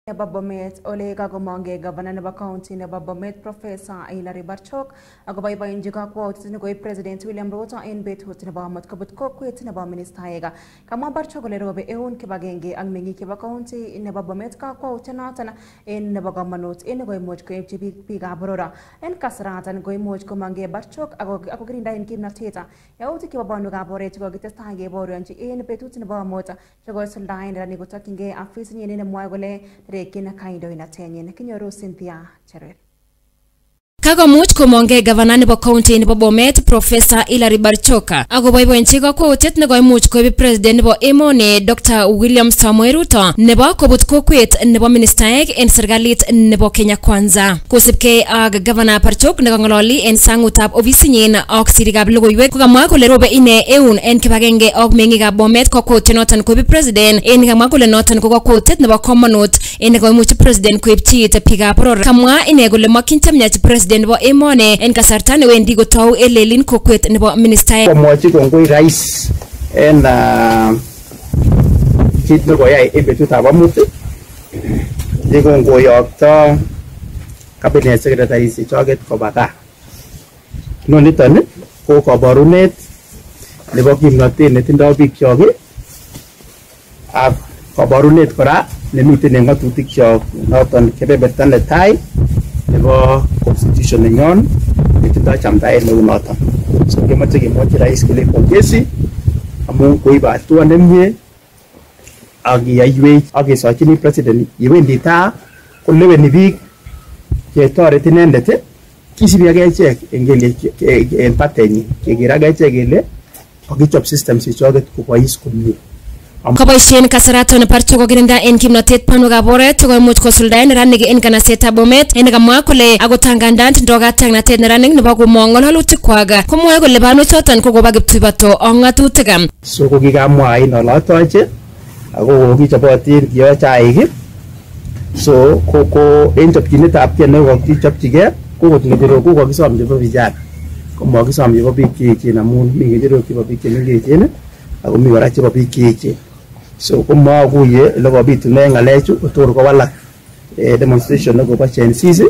nebo Bomet ole kakomonge governor nebo county nebo Bomet Professor Hilary Barchok akoboiboenji kakwautiet nekoib President William Ruto en betut nebo amut kobut kokwet nebo ministaek. Kamwa Barchok kole robe eun kibagenge ak meng'ik chebo county nebo Bomet kakwautiet noton en nebo kamanut en koimuch koibchi biikab boror. En kasaratan koimuch komonge Barchok ako kirinda en kimnatet yautik chebo banwekab oret chekokitestai kebaorionji en betut nebo amut chekoisuldaen neranik kotokyingei afisinyin nemwoe kole Rekin kandoinatenyin kinyoru Cynthia Cherel. Kakomuch komonge gavana nebo county nebo Bomet Professor Hilary Barchok akoboiboenji kakwautiet nekoimuch koib president nebo emoni Dr. William Samoei Ruto nebo kobut kokwet nebo ministaek en serikalit nebo Kenya Kwanza. Kosibkei ak gavana Barchok nekang'ololi en sangutab ofisinyin ak sirikab logoiwek kokamwa kole robe ine eun en kibagenge ak meng'ikab Bomet kakwautiet noton koib president en kamwa kole noton ko kakwautiet nebo komonut en koimuch president koibchi biikab boror. Kamwa ine kole makyin chemyach president nebo emoni en kasarta newendi kotou elelin kokwet nebo ministaek. Komwochi kongoi rais en kit nekoyai en betutab amut yekongoyokto cabinet secretaries choket koba gaa. Noniton ko kaborunet nebo kimnotet netindoi biikchok ak kaborunet kora nemiten en ng'atutikyok noton kebeberta netai nebo constitution nenyon netindoi chamdaet neu noton. So kemoche kemwochi rais kele pongezi amun koib hatua nemie ak kiyaiwech ak kesochini president yewendi taa koleweni biik chetoreti inendet kisibi ak echek en patenyin keker ak echek kele kokichob systems ichoket kobois komie. Kaboisien kasaraton Barchok kokirinda en kimnotet banwekab oret chekoimuch kosuldaen neranik en kanasetab Bomet en kamwa kole akotangandan tindoi katyaknatet neranik nebo komong ng'ololutikwak komwoe kole banwechoton ko koba kiptuibato ak ng'atutik. So kokikamwa en olotoche ako kokichobotin kiyo chaik so ko en chopchinetab kei nekokichopchigei ko kot ng'echerok ko kokisom chebo vijana komakisom chebo biik cheechen amun mi ng'echerok chebo biik chemengechen ako mi kora chebo biik cheechen. So komakuye ele kobitune ng'alechu kotor kowalak demonstration nekobo Gen Z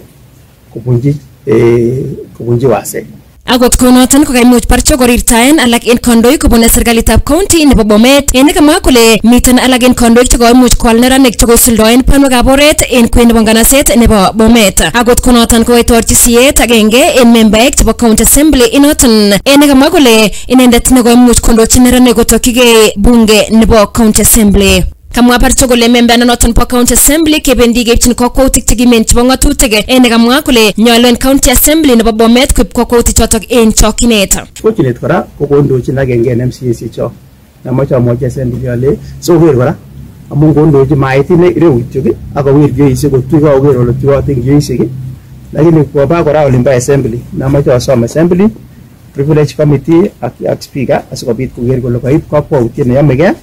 kobunji wasek. Akot konoton kokaimuch Barchok korirtaen alak en kandoik kobune serikalitab county nebo Bomet en kamwa kole miten alak en kandoik chekoimuch koal neranik chekoisuldoen banwekab oret en kwen nebo nganaset nebo Bomet. Akot konoton kokaitorchi siyet agenge en membaek chebo county assembly inoton en kamwa kole inendet nekoimuch kondochi neranik kotokyigei bunge nebo county assembly. Kamwa Barchok kole memba noton po county assembly kebendi keipchin kakwautik chekimen chebo ng'atutik en kamwa kole nyolu en county assembly nebo Bomet koib kakwautik chotok en chokyinet. Chokyinet kora ko kondochin agenge en MCAs chok nemoche amwochi assembly ale so ker kora amun kondochi mait ireu kityok akowir kioisiek kotuch koker ole tuyotin kioisiek lakini koba kora olimbo assembly nemoche asom assembly privilege committee ak speaker asikobit koker kole koib kakwautiet neyomegei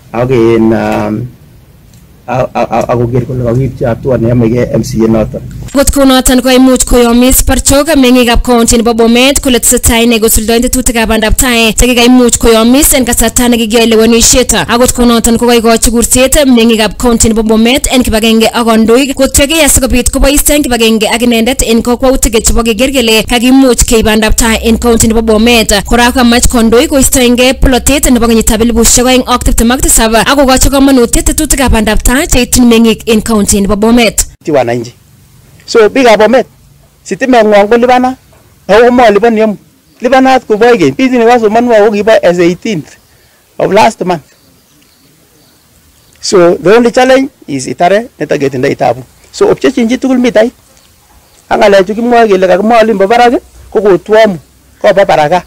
akoker kole kakipchi hatua neyomegei MCA noton. Akot konoton koimuch koyomis Barchok meng'ikab county nebo Bomet kole tesetai ine kosuldoen tetutikab bandab tai chekikaimuch koyomis en kasarta nekikiyoe lewenisiet. Akot konoton kokaikochi kurset meng'ikab county nebo Bomet en kibagenge ak kandoik kotiegei asikobit kobois en kibagenge ak inendet en kakwautik chebo keker kele kakimuch keib bandab tai en county nebo Bomet. Kora kamach kandoik koistoengei polotet nebo kenyitab 2027 akokochi komonutiet tetutikab bandab tai cheityin meng'ik en county nebo Bomet. Wananchi. So biikab Bomet sitimeng'wong ko lipanat ako moliponi amu lipanat kobo keny. Biik nebo somanwa ko kibo as 18th of last month. So the only challenge is itare netagetindoi tabu. So obchechin chi tugul mitait. Ak ng'alechu kimwoe kele kakimwa olimbo barak ko kotwomu koba baraka.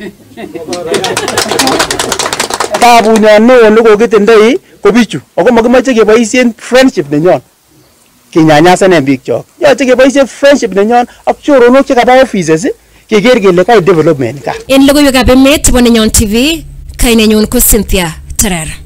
Tabunyon neo nekokitindoi ko bichu ako makimoche keboisien friendship nenyon kinyanyasanen biikchok. Yoche keboisien friendship nenyon ak choronok chekaba offices keker kele kai development ka. En logoiwekab emet chebo Nenyon TV, kainenyun ko Cynthia Cherel.